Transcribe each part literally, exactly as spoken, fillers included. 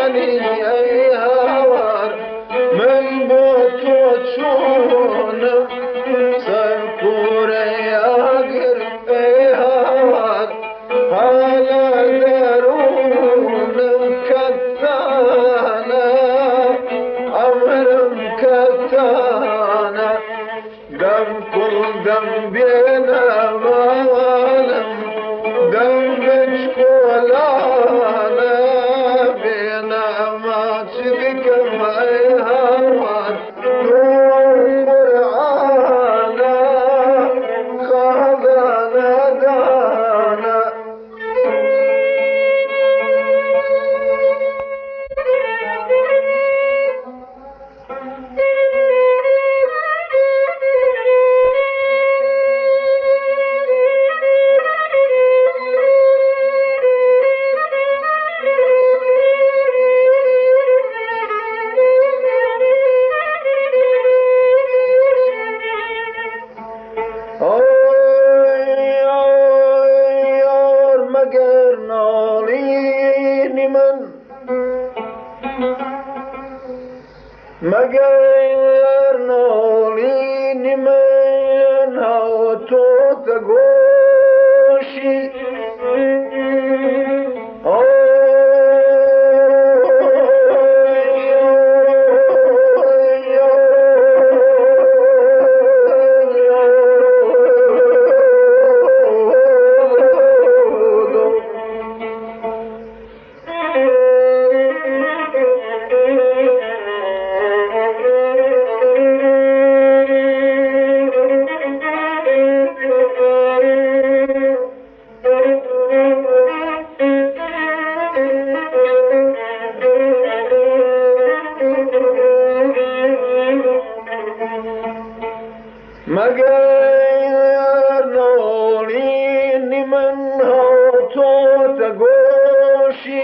زانی ای هوار من با تو چونم سرکوره اگر ای هوار حالا درونم کتانه عمرم کتانه دم کل دم بینمانم دم بچکولانه بینما چدکم ای هوار نور قرآنه خالانه دانه مگر نالین من ها تو تگوشی مگر نالین من ها تو تگوشی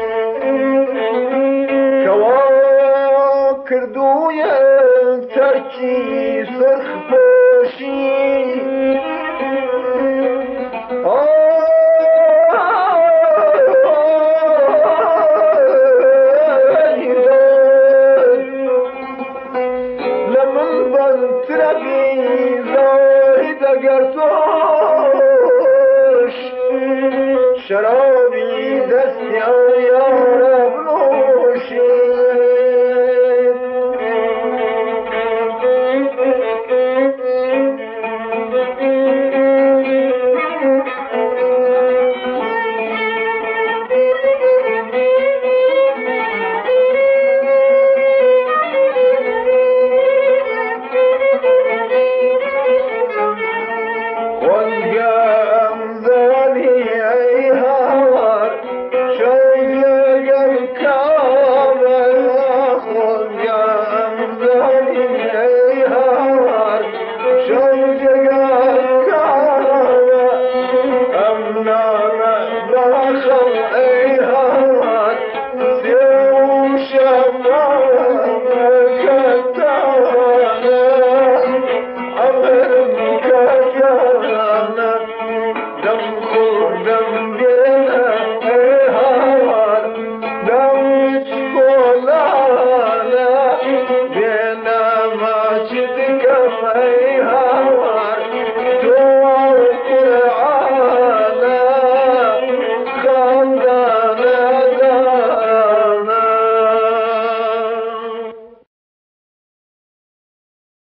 کوا کردوی ترکی سرخ پوشی